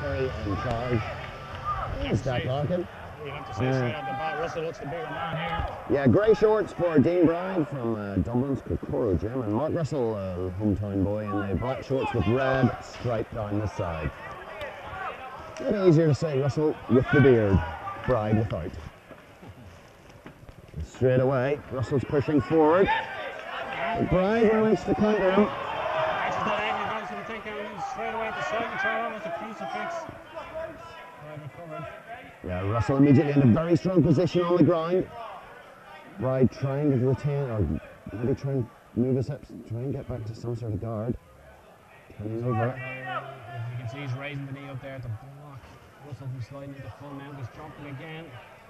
very in charge. Is that Larkin? You have to say straight off the bat, Russell looks the bigger man here. Yeah, grey shorts for Dean Bride from Dublin's Kokoro Gym, and Mark Russell, hometown boy, in the black shorts with red stripe down the side. A bit easier to say Russell with the beard, Bride without. Straight away, Russell's pushing forward. Bride managed to counter him. Straight away at the side control, almost a crucifix. Recovered. Yeah, Russell immediately in a very strong position on the ground. Bride trying to retain, or maybe try and move his hips, try and get back to some sort of guard. Turning over. As you can see, he's raising the knee up there at the block. Russell from sliding into full mount, is jumping again.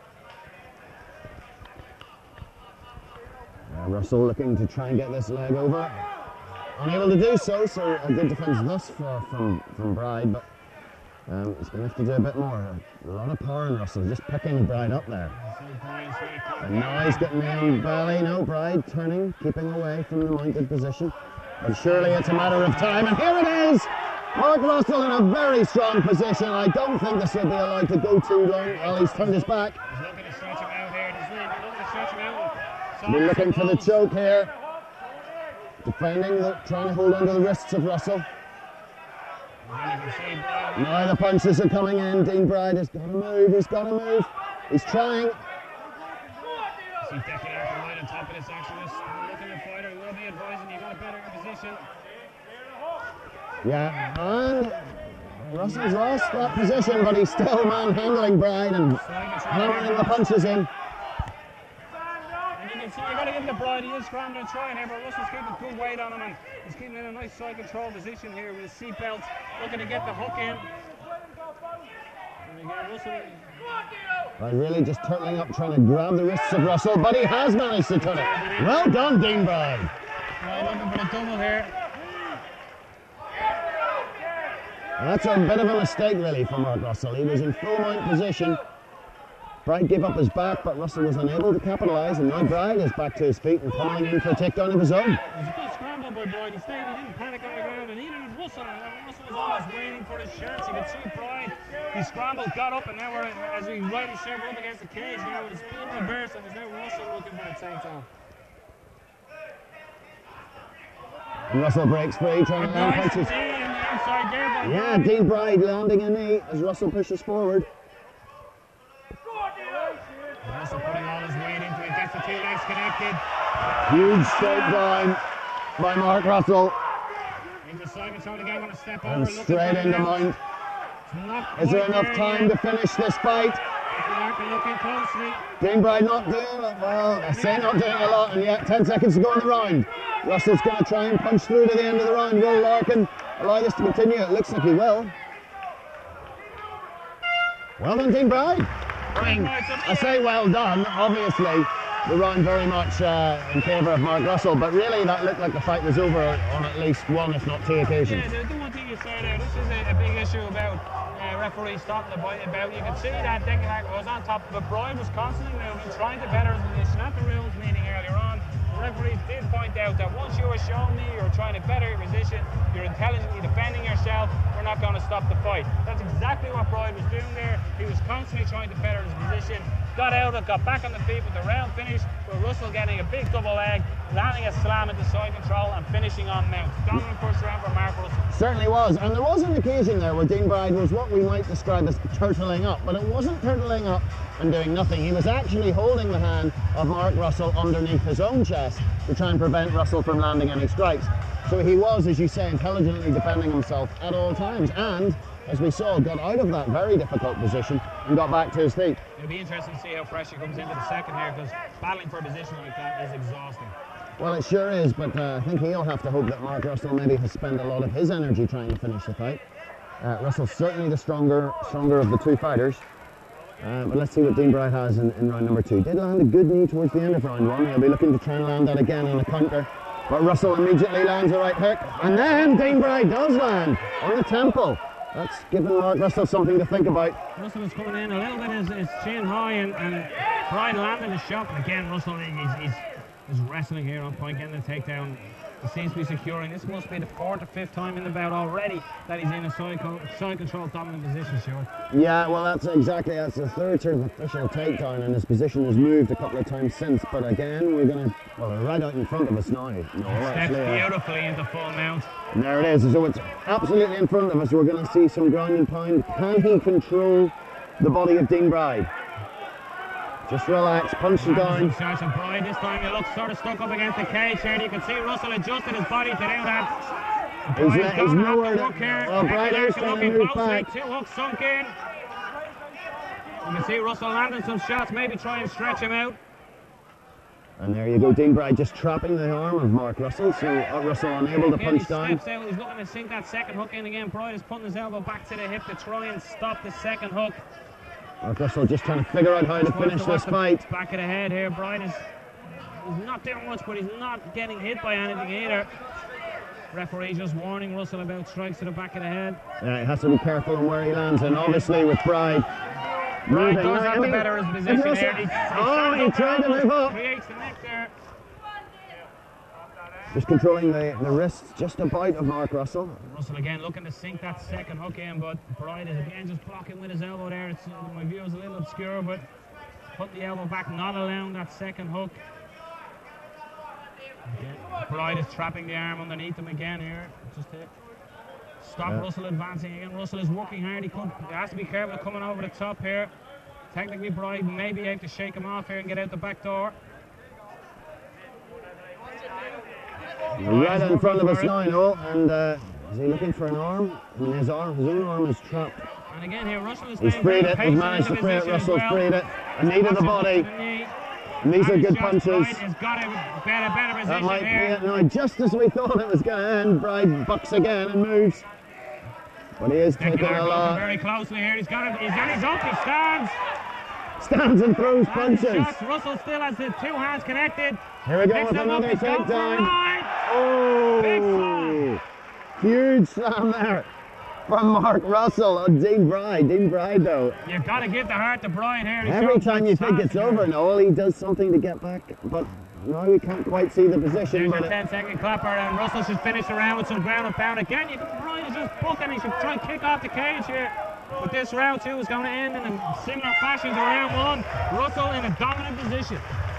Russell looking to try and get this leg over. Unable to do so, so a good defence thus far from Bride, but he's going to have to do a bit more. A lot of power in Russell, just picking Bride up there. And now he's getting the on belly. No, Bride turning, keeping away from the mounted position. But surely it's a matter of time, and here it is! Mark Russell in a very strong position. I don't think this will be allowed to go too long. Well, he's turned his back. He's looking to stretch him out here. He's looking to stretch him out. We're looking for the choke here. Defending, trying to hold onto the wrists of Russell. Now the punches are coming in. Dean Bride has got to move. He's got to move. He's trying. See Decky Arthur right on top of this action. Looking at fighter, will be advising you got a better position. Yeah, and Russell's lost that position, but he's still manhandling Bride and hammering the punches in. So you've got to give the Bride, he is scrambling and trying here, but Russell's keeping good weight on him, and he's keeping in a nice side control position here with his seatbelt, looking to get the hook in. And again, Russell... Really just turtling up, trying to grab the wrists of Russell, but he has managed to turn it. Well done, Dean Bride. Looking for the double here. That's a bit of a mistake, really, for Mark Russell. He was in full mount position. Bride gave up his back, but Russell was unable to capitalise, and now Bride is back to his feet and pummeling in for a takedown of his own. It was a good scramble by Bride. He stayed, he didn't panic on the ground, and neither did Russell. Russell was almost waiting for his chance. You could see Bride, he scrambled, got up, and now we're, as we rightly said, we're up against the cage now with his full reverse, and there's now Russell looking for the takedown. And Russell breaks free, trying to land punches. Yeah, Dean Bride landing a knee as Russell pushes forward. Russell putting all his weight into it, gets the two legs connected. Huge takedown by Mark Russell. Into side control again, going to step over. And straight into mount. Is there enough time to finish this fight? Looking closely. Dean Bride not doing it well. I say not doing a lot, and yet 10 seconds to go in the round. Russell's going to try and punch through to the end of the round. Will Larkin allow this to continue? It looks like he will. Well done, Dean Bride. I say well done. Obviously, the round very much in favour of Mark Russell, but really that looked like the fight was over on at least one, if not two occasions. Yeah, the one thing you say there, this is a big issue about referees stopping the fight about. You can see that Decky was on top, but Bride was constantly moving, trying to better his position at the rules meeting earlier on. The referees did point out that once you are showing me you're trying to better your position, you're intelligently defending yourself, we're not going to stop the fight. That's exactly what Bride was doing there. He was constantly trying to better his position, got out of it, got back on the feet with the round finish, with Russell getting a big double leg, landing a slam into side control and finishing on mount. Dominant first round for Mark Russell. Certainly was, and there was an occasion there where Dean Bride was what we might describe as turtling up, but it wasn't turtling up and doing nothing. He was actually holding the hand of Mark Russell underneath his own chest to try and prevent Russell from landing any strikes. So he was, as you say, intelligently defending himself at all times, and as we saw, got out of that very difficult position and got back to his feet. It'll be interesting to see how fresh he comes into the second here, because battling for a position like that is exhausting. Well, it sure is, but I think he'll have to hope that Mark Russell maybe has spent a lot of his energy trying to finish the fight. Russell's certainly the stronger of the two fighters. But let's see what Dean Bride has in round number two. Did land a good knee towards the end of round one. He'll be looking to try and land that again on a counter. But Russell immediately lands a right hook. And then Dean Bride does land on the temple. That's giving Mark Russell something to think about. Russell is coming in a little bit his chin high, and Bride landing a shot. But again, Russell is wrestling here on point, getting the takedown. He seems to be securing. This must be the 4th or 5th time in the bout already that he's in a side control dominant position, Stuart. Yeah, well, that's the third sort of official takedown, and his position has moved a couple of times since. But again, we're right out in front of us now. Steps beautifully into full mount. And there it is. So it's absolutely in front of us. We're going to see some ground and pound. Can he control the body of Dean Bride? Just relax, punch him down. Shots of Bride. This time he looks sort of stuck up against the cage here. You can see Russell adjusted his body to do that. He's nowhere to look here. Well, Bride is trying to move back. 2 hooks sunk in. You can see Russell landing some shots, maybe try and stretch him out. And there you go, Dean Bride just trapping the arm of Mark Russell, so Russell unable to punch down. Steps out, he's looking to sink that second hook in again. Bride is putting his elbow back to the hip to try and stop the second hook. Mark Russell just trying to figure out how to finish this fight. Back of the head here, Bride is not doing much, but he's not getting hit by anything either. Referee just warning Russell about strikes to the back of the head. Yeah, he has to be careful on where he lands, and obviously with Bride does have a better position here. He tried to move up. Creates the neck there. Just controlling the wrists just about of Mark Russell. Russell again looking to sink that second hook in, but Bride is again just blocking with his elbow there. My view is a little obscure, but put the elbow back, not allowing that second hook. Again, Bride is trapping the arm underneath him again here, just to stop Russell advancing again. Russell is working hard. He has to be careful coming over the top here. Technically, Bride may be able to shake him off here and get out the back door. Right in front of us now, Noel, and is he looking for an arm? I mean, his own arm is trapped. And again here, Russell is he's freed it, he's managed to free it, Russell's freed it. A knee to the body. And these are good punches. He's got a better position that might here. Be it. No, just as we thought it was going to end, Bride bucks again and moves. But he is taking a lot. Very closely here. He's up, he stands. Stands and throws punches. Russell still has the 2 hands connected. Here we go with another takedown. Oh! Huge slam there from Mark Russell on Dean Bride. Dean Bride, though. You've got to give the heart to Bride here. Every time you think it's over, Noel, he does something to get back. But no, we can't quite see the position. There's a 10-second clapper, and Russell should finish the round with some ground and pound. Again, Bride is just booking. He should try and kick off the cage here. But this round 2 is going to end in a similar fashion to round 1. Russell in a dominant position.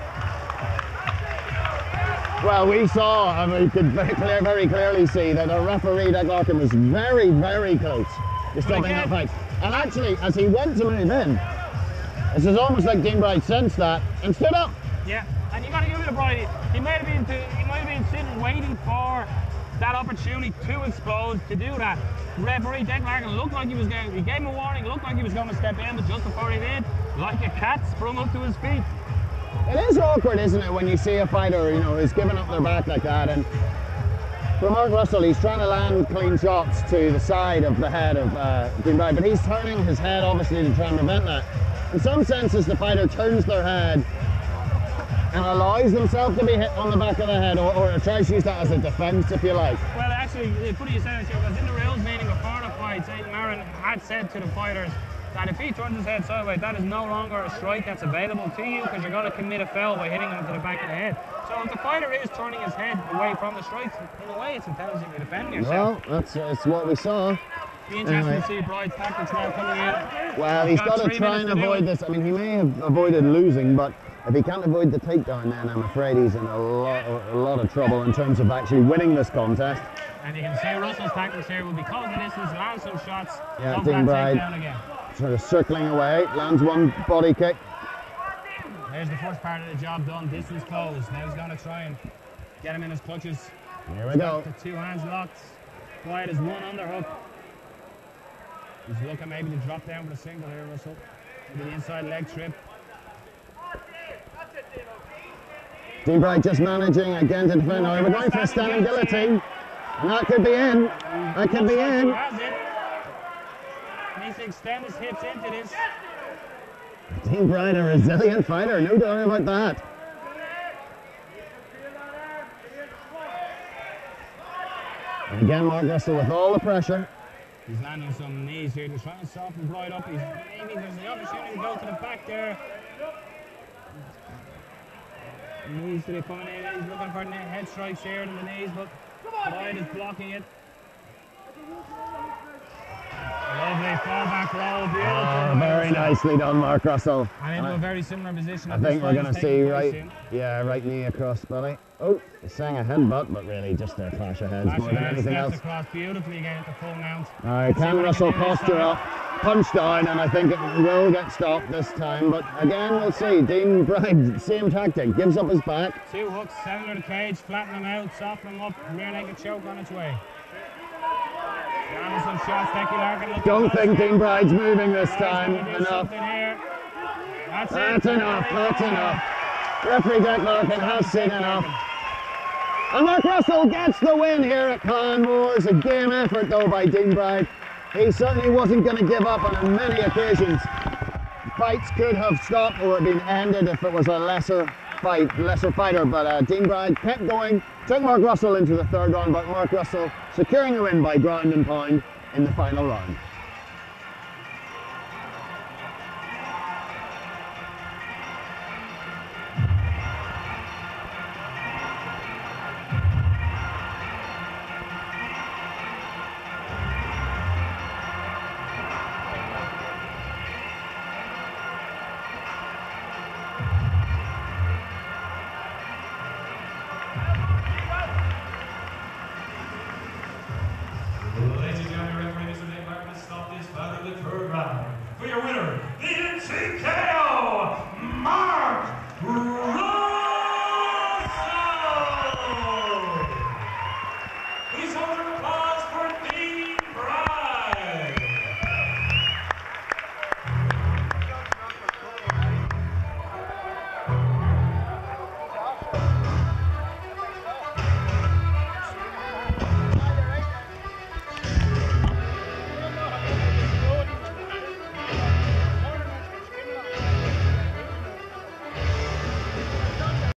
Well, we saw, and we could very clearly see that our referee, Doug Larkin, was very, very close to stopping that fight. And actually, as he went to move in, this is almost like Dean Bride sensed that and stood up. Yeah, and you got to give it to Bride. He might have been sitting waiting for that opportunity to explode, to do that. Referee Doug Larkin looked like he gave him a warning, looked like he was going to step in, but just before he did, like a cat, sprung up to his feet. It is awkward, isn't it, when you see a fighter, who's giving up their back like that. And for Mark Russell, he's trying to land clean shots to the side of the head of Dean Bride, but he's turning his head, obviously, to try and prevent that. In some senses, the fighter turns their head and allows themselves to be hit on the back of the head, or tries to use that as a defence, if you like. Well, actually, it's funny you say this, because in the rules meeting before the fight, Aidan Marin had said to the fighters that if he turns his head sideways, that is no longer a strike that's available to you, because you're going to commit a foul by hitting him to the back of the head. So if the fighter is turning his head away from the strikes, in a way it's intelligently defending yourself. Well, that's what we saw. Be interesting to see Bride's tactics now coming in. Well, he's got to try and avoid this. I mean, he may have avoided losing, but if he can't avoid the takedown, then I'm afraid he's in a lot of trouble in terms of actually winning this contest. And you can see Russell's tactics here will be close the distance, land some shots, yeah, Dean Bride again. Sort of circling away, lands one body kick. There's the first part of the job done, distance closed. Now he's going to try and get him in his clutches. Here we go. The 2 hands locked. Quiet as one underhook. He's looking maybe to drop down with a single here, Russell. Maybe the inside leg trip. Dean Bride just managing again to defend. We're going for a standing guillotine. And that could be in. That could be in. He needs to extend his hips into this. Dean Bride, a resilient fighter, no doubt about that. And again, Mark Russell with all the pressure. He's landing some knees here to try and soften Bride up. Maybe there's the opportunity to go to the back there. Knees to the opponent. He's looking for head strikes here in the knees, but Boyd is blocking it. Lovely fallback roll, beautiful. Oh, very nicely done, Mark Russell. And into a very similar position. I think we're going to see right knee across belly. Oh, he's saying a headbutt, but really just a clash of heads more than anything else. Across beautifully again at the full mount. All right, can Russell posture up, punch down, and I think it will get stopped this time. But again, we'll see. Dean Bride, same tactic, gives up his back. 2 hooks, center of the cage, flatten him out, soften him up, rear naked choke on its way. Some shots, Becky Larkin. Don't think Dean Bride's moving this time. Enough. That's enough. That's enough. Referee Jack Larkin has seen enough. And Mark Russell gets the win here at Clonmores. A game effort though by Dean Bride. He certainly wasn't going to give up on many occasions. Fights could have stopped or been ended if it was a lesser fighter, but Dean Bride kept going, took Mark Russell into the third round, but Mark Russell securing the win by ground and pound in the final round. For your winner, the TKO, Mark